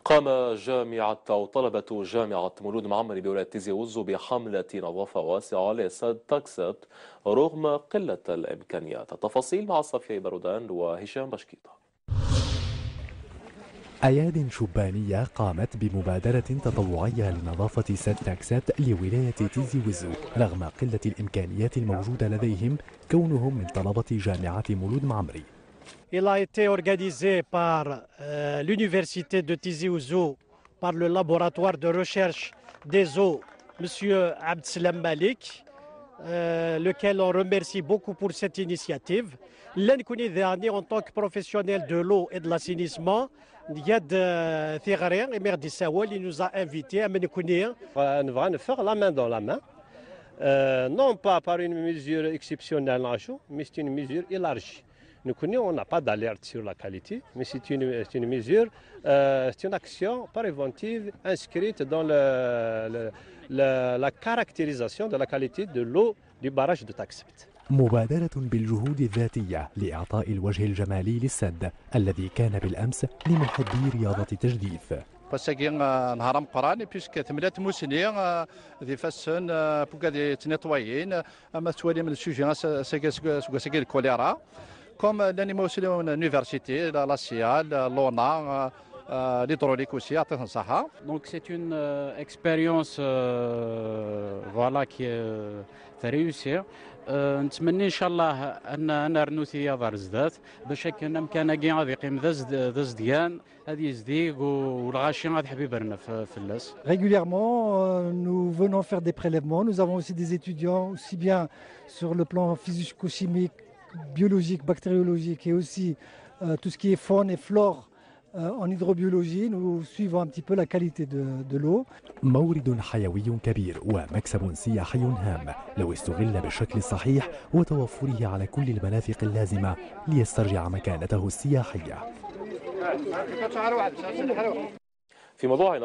قام طلبة جامعة مولود معمر بولاية تيزي وزو بحملة نظافة واسعة لسد تاكست رغم قلة الإمكانيات. التفاصيل مع صفي برودان وهشام بشكيطة. أياد شبانية قامت بمبادرة تطوعية لنظافة سد تاكست لولاية تيزي وزو رغم قلة الإمكانيات الموجودة لديهم كونهم من طلبة جامعة مولود معمري. Il a été organisé par l'université de Tizi Ouzou, par le laboratoire de recherche des eaux, M. Abdeslam Malik, lequel on remercie beaucoup pour cette initiative. En tant que professionnel de l'eau et de l'assainissement, Yad Thigari et maire d'Issaoul, il nous a invités à nous faire la main dans la main, non pas par une mesure exceptionnelle, mais c'est une mesure élargie. Nous connaissons, on n'a pas d'alerte sur la qualité, mais c'est une mesure, c'est une action préventive inscrite dans la caractérisation de la qualité de l'eau du barrage de Taksbt. مبادرة بالجهود الذاتية لإعطاء الوجه الجمالي للسد الذي كان بالأمس لمحبي رياضة تجديف. فساكين نهار مقران بيسك ثمانية موسني ذي فاسن بوكا تنطويين أما توالي من السوجي ساكي الكوليرا كوم لاني موسلي l'université, la SIA, l'ONA, l'hydraulique aussi, à Tansaha. Donc c'est une expérience voilà qui est réussie. نتمنى ان شاء الله ان نرنوثي دار زدات باش كان امكاننا كاع غادي يقيم ذا زديان هذه يزديق والغاشي غادي حبيبرنا في اللاس. Régulièrement, nous venons faire des prélèvements. Nous avons aussi des étudiants aussi bien sur le plan physico-chimique, biologique, bactériologique et aussi tout ce qui est faune et flore en hydrobiologie. Nous suivons un petit peu la qualité de l'eau. مورد حيوي كبير ومكسب سياحي هام لو استغل بالشكل الصحيح وتوفره على كل المرافق اللازمة ليسترجع مكانته السياحية. في موضوع